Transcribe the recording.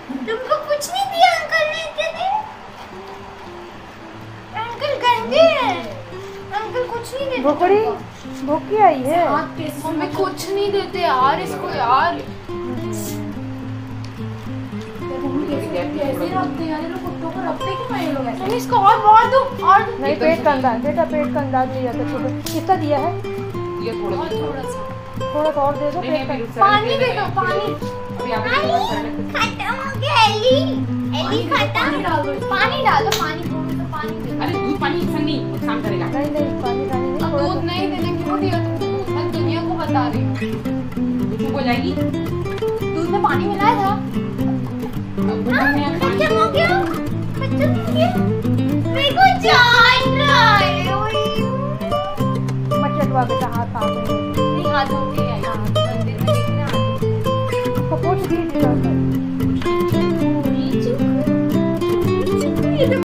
तुमको कुछ नहीं दिया अंकल ने इतने दिन? अंकल गंदे हैं, अंकल कुछ नहीं देते। भूखड़ी भूखी आई है। मम्मी कुछ नहीं देते यार इसको यार। कैसे रखते हैं यार ये लोग, कुत्तों को रखते क्यों हैं ये लोग ऐसे? इसको और दो और दो। नहीं पेट का अंदाज बेटा, पेट का अंदाज नहीं आता छोटे। कितना दिया है? ये थोड़ा सा थोड़ा सा और दे दो। पेट का पानी दे दो, पानी। अभी आप खत्म हो गया एली, एली खत्म। पानी डाल दो, पानी थोड़ा सा पानी दे दो। अरे दूध पानी नहीं नुकसान करेगा। नहीं नहीं पानी डालने नहीं। दूध नहीं देने क्यों दिया तुमको? मैं दुनिया को बता रही हूँ। चुप हो जाएगी। दूध में पानी मिलाया था। खत्म हो गया, खत्म हो गया। मेरे को जान रहा है। मत चटवा बेटा, हाथ आ गए। नहीं हाथ धो के आई। मंदिर में देखना उसको पोंछ दीजिए।